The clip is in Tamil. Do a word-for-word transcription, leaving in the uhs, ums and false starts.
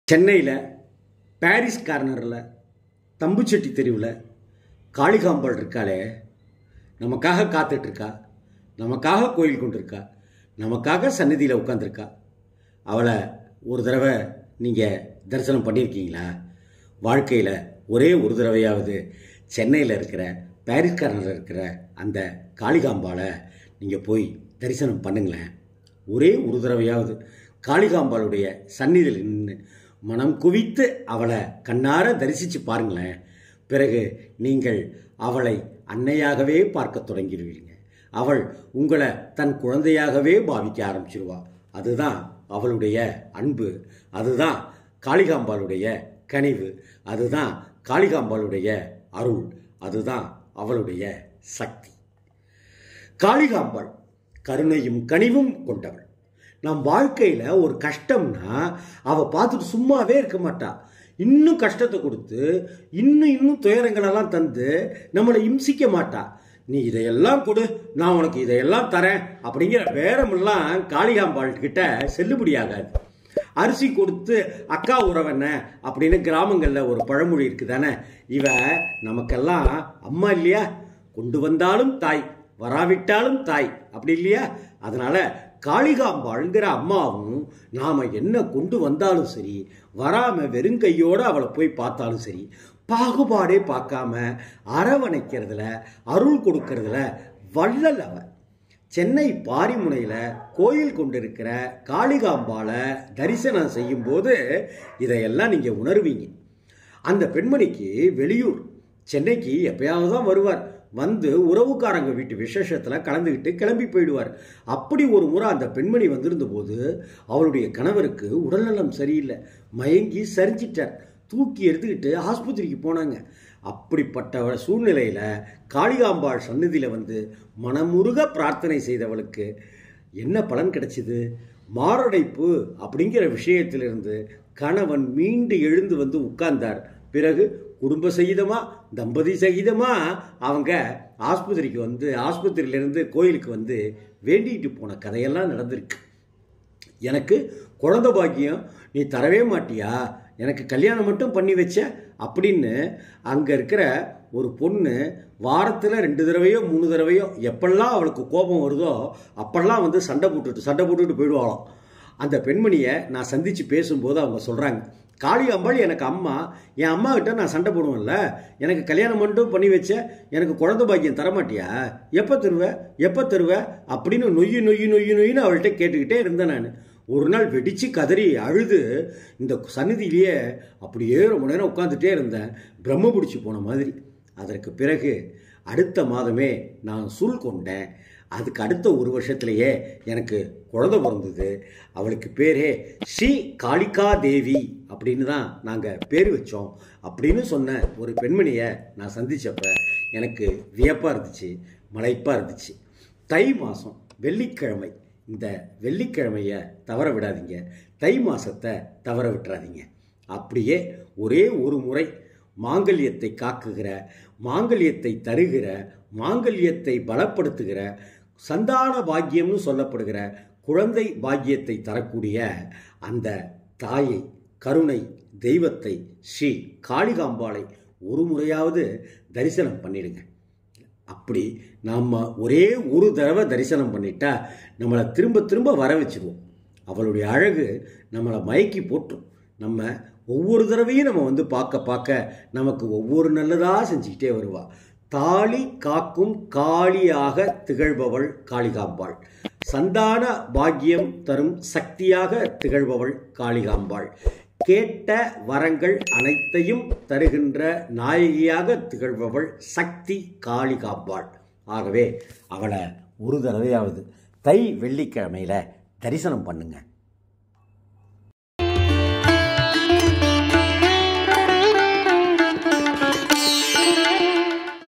சென்னையில் பாரிஸ் கார்னரில் தம்புச்செட்டி தெருவில் காளிகாம்பாள் இருக்காளே, நமக்காக காத்துட்ருக்கா, நமக்காக கோயில் கொண்டிருக்கா, நமக்காக சந்நிதியில் உட்காந்துருக்கா. அவளை ஒரு தடவை நீங்கள் தரிசனம் பண்ணியிருக்கீங்களா? வாழ்க்கையில் ஒரே ஒரு தடவையாவது சென்னையில் இருக்கிற பாரிஸ் கார்னரில் இருக்கிற அந்த காளிகாம்பாளை நீங்கள் போய் தரிசனம் பண்ணுங்களேன். ஒரே ஒரு தடவையாவது காளிகாம்பாளுடைய சந்நிதியில் நின்று மனம் குவித்து அவளை கண்ணார தரிசித்து பாருங்களேன். பிறகு நீங்கள் அவளை அன்னையாகவே பார்க்க தொடங்கிடுவீங்க. அவள் உங்களை தன் குழந்தையாகவே பாவிக்க ஆரம்பிச்சிருவா. அதுதான் அவளுடைய அன்பு, அதுதான் காளிகாம்பாளுடைய கனிவு, அதுதான் காளிகாம்பாளுடைய அருள், அதுதான் அவளுடைய சக்தி. காளிகாம்பாள் கருணையும் கனிவும் கொண்டவள். நம் வாழ்க்கையில் ஒரு கஷ்டம்னா அவள் பார்த்துட்டு சும்மாவே இருக்க மாட்டா. இன்னும் கஷ்டத்தை கொடுத்து இன்னும் இன்னும் துயரங்களெல்லாம் தந்து நம்மளை இம்சிக்க மாட்டா. நீ இதையெல்லாம் கொடு, நான் உனக்கு இதையெல்லாம் தரேன் அப்படிங்கிற பேரமெல்லாம் காளிகாம்பாள் கிட்ட செல்லுபடியாகாது. அரிசி கொடுத்து அக்கா உறவென்ன அப்படின்னு கிராமங்களில் ஒரு பழமொழி இருக்குது தானே. இவ நமக்கெல்லாம் அம்மா இல்லையா? கொண்டு வந்தாலும் தாய், வராவிட்டாலும் தாய், அப்படி இல்லையா? அதனால காளிகாம்பாள்ங்கிற அம்மாவும் நாம் என்ன கொண்டு வந்தாலும் சரி, வராமல் வெறுங்கையோடு அவளை போய் பார்த்தாலும் சரி, பாகுபாடே பார்க்காம அரவணைக்கிறதுல அருள் கொடுக்கறதுல வள்ளல் அவ. சென்னை பாரிமுனையில் கோயில் கொண்டிருக்கிற காளிகாம்பாளை தரிசனம் செய்யும்போது இதையெல்லாம் நீங்கள் உணர்வீங்க. அந்த பெண்மணிக்கு வெளியூர் சென்னைக்கு எப்பயாவது தான் வருவார். வந்து உறவுக்காரங்க வீட்டு விசேஷத்தில் கலந்துக்கிட்டு கிளம்பி போயிடுவார். அப்படி ஒரு முறை அந்த பெண்மணி வந்திருந்த போது அவளுடைய கணவருக்கு உடல்நலம் சரியில்லை, மயங்கி சரிஞ்சிட்டார். தூக்கி எடுத்துக்கிட்டு ஆஸ்பத்திரிக்கு போனாங்க. அப்படிப்பட்ட சூழ்நிலையில் காளிகாம்பாள் சந்நிதியில் வந்து மனமுருக பிரார்த்தனை செய்தவளுக்கு என்ன பலன் கிடைச்சிது? மாரடைப்பு அப்படிங்கிற விஷயத்திலிருந்து கணவன் மீண்டு எழுந்து வந்து உட்கார்ந்தார். பிறகு குடும்ப சகிதமாக தம்பதி சகிதமாக அவங்க ஆஸ்பத்திரிக்கு வந்து ஆஸ்பத்திரியிலேருந்து கோயிலுக்கு வந்து வேண்டிகிட்டு போன கதையெல்லாம் நடந்திருக்கு. எனக்கு குழந்தை பாக்கியம் நீ தரவே மாட்டியா, எனக்கு கல்யாணம் மட்டும் பண்ணி வச்ச அப்படின்னு அங்கே இருக்கிற ஒரு பொண்ணு வாரத்தில் ரெண்டு தடவையோ மூணு தடவையோ எப்பெல்லாம் அவளுக்கு கோபம் வருதோ அப்பெல்லாம் வந்து சண்டை போட்டுட்டு சண்டை போட்டுட்டு போயிடுவாளாம். அந்த பெண்மணியை நான் சந்தித்து பேசும்போது அவங்க சொல்கிறாங்க, காளிகாம்பாள் எனக்கு அம்மா, என் அம்மா கிட்ட நான் சண்டை போடுவேன்ல, எனக்கு கல்யாணம் மட்டும் பண்ணி வச்ச, எனக்கு குழந்தை பாக்கியம் தரமாட்டியா, எப்போ தருவ எப்போ தருவ அப்படின்னு நொய்யு நொய்யு நொய்யு நொய்யுன்னு அவள்கிட்ட கேட்டுக்கிட்டே இருந்தேன். நான் ஒரு நாள் வெடித்து கதறி அழுது இந்த சந்நிதியிலேயே அப்படியே ரொம்ப நேரம் உட்காந்துட்டே இருந்தேன், பிரம்ம பிடிச்சி போன மாதிரி. அதற்கு பிறகு அடுத்த மாதமே நான் சூழ் கொண்டேன். அதுக்கு அடுத்த ஒரு வருஷத்துலேயே எனக்கு குழந்தை பிறந்தது. அவளுக்கு பேரே ஸ்ரீ காளிகா தேவி அப்படின்னு தான் நாங்கள் பேர் வச்சோம் அப்படின்னு சொன்ன ஒரு பெண்மணியை நான் சந்தித்தப்ப எனக்கு வியப்பாக இருந்துச்சு, மலைப்பாக இருந்துச்சு. தை மாதம் வெள்ளிக்கிழமை, இந்த வெள்ளிக்கிழமையை தவற விடாதீங்க, தை மாதத்தை தவற விட்டுறாதீங்க. அப்படியே ஒரே ஒரு முறை மாங்கல்யத்தை காக்குகிற, மாங்கல்யத்தை தருகிற, மாங்கல்யத்தை பலப்படுத்துகிற, சந்தான பாக்கியம்னு சொல்லப்படுகிற குழந்தை பாக்கியத்தை தரக்கூடிய அந்த தாயை, கருணை தெய்வத்தை, ஸ்ரீ காளிகாம்பாளை ஒரு முறையாவது தரிசனம் பண்ணிடுங்க. அப்படி நாம் ஒரே ஒரு தடவை தரிசனம் பண்ணிட்டா நம்மளை திரும்ப திரும்ப வர வச்சுருவோம். அவளுடைய அழகு நம்மளை மயக்கி போட்டும். நம்ம ஒவ்வொரு தடவையும் நம்ம வந்து பார்க்க பார்க்க நமக்கு ஒவ்வொரு நல்லதாக செஞ்சுக்கிட்டே வருவா. தாலி காக்கும் காளியாக திகழ்பவள் காளிகாம்பாள். சந்தான பாக்கியம் தரும் சக்தியாக திகழ்பவள் காளிகாம்பாள். கேட்ட வரங்கள் அனைத்தையும் தருகின்ற நாயகியாக திகழ்பவள் சக்தி காளிகாம்பாள். ஆகவே அவளை ஒரு தடவையாவது தை வெள்ளிக்கிழமையில் தரிசனம் பண்ணுங்க.